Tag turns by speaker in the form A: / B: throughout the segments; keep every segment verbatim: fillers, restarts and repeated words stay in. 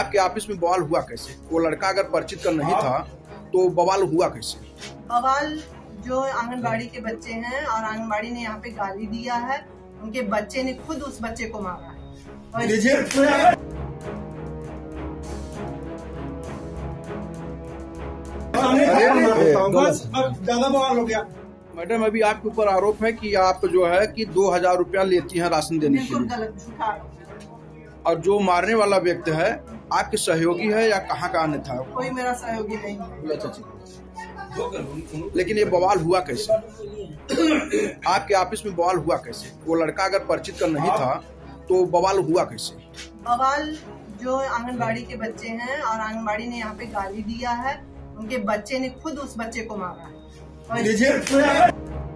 A: आपके ऑफिस में बवाल हुआ कैसे? वो लड़का अगर परिचित का नहीं था तो बवाल हुआ कैसे?
B: बवाल जो आंगनबाड़ी के बच्चे हैं और आंगनबाड़ी ने यहाँ पे गाली दिया है, उनके बच्चे ने खुद उस बच्चे को मारा है। और
C: बस अब ज्यादा बवाल हो गया।
A: मैडम, अभी आपके ऊपर आरोप है कि आप जो है कि दो हजार रुपया लेती हैं राशन देने के
B: बिल्कुल
A: लिए।
B: गलत, झूठा आरोप।
A: और जो मारने वाला व्यक्ति है आपके सहयोगी है या कहाँ का अन्य था?
B: कोई मेरा सहयोगी नहीं है।
A: लेकिन ये बवाल हुआ कैसे? आपके ऑफिस में बवाल हुआ कैसे? वो लड़का अगर परिचित का नहीं था तो बवाल हुआ कैसे?
B: बवाल जो आंगनबाड़ी के बच्चे हैं और आंगनबाड़ी ने यहाँ पे गाली दिया है, उनके बच्चे ने खुद उस बच्चे को मारा है। और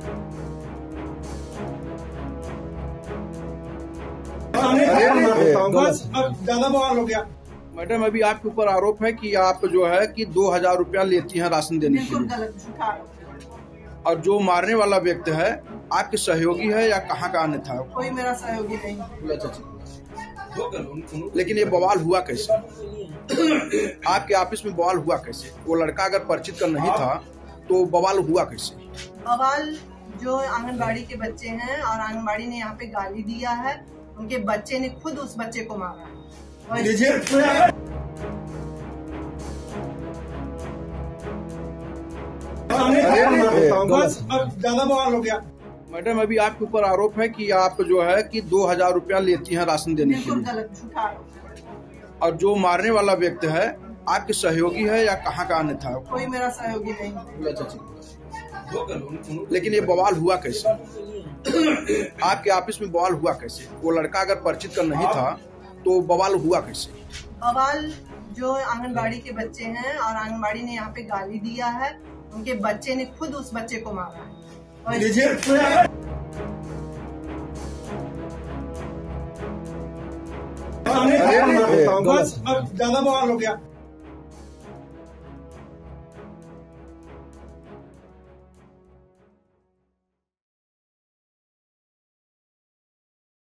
C: बस अब ज्यादा बवाल हो गया।
A: मैडम, अभी आपके ऊपर आरोप है कि आप जो है कि दो हजार रुपया लेती हैं राशन देने के
B: बिल्कुल
A: लिए।
B: गलत, झूठा आरोप।
A: और जो मारने वाला व्यक्ति है आपके सहयोगी है या कहाँ का अन्य था?
B: कोई मेरा सहयोगी नहीं है।
A: लेकिन ये बवाल हुआ कैसे? आपके ऑफिस में बवाल हुआ कैसे? वो लड़का अगर परिचित का नहीं था तो बवाल हुआ कैसे?
B: बवाल जो आंगनबाड़ी के बच्चे हैं और आंगनबाड़ी ने यहाँ पे गाली दिया है, उनके बच्चे ने खुद उस बच्चे को मारा है। और
C: बस अब ज्यादा बवाल हो गया।
A: मैडम, अभी आपके ऊपर आरोप है कि आप जो है कि दो हजार रुपया लेती हैं राशन देने के
B: बिल्कुल
A: लिए।
B: गलत, झूठा आरोप।
A: और जो मारने वाला व्यक्ति है आपके सहयोगी है या कहाँ का अन्य था?
B: कोई मेरा सहयोगी नहीं है।
A: लेकिन ये बवाल हुआ कैसे? आपके ऑफिस में बवाल हुआ कैसे? वो लड़का अगर परिचित का नहीं था तो बवाल हुआ कैसे?
B: बवाल जो आंगनबाड़ी के बच्चे हैं और आंगनबाड़ी ने यहाँ पे गाली दिया है, उनके बच्चे ने खुद उस बच्चे को मारा है। और
C: बस अब ज्यादा बवाल हो गया।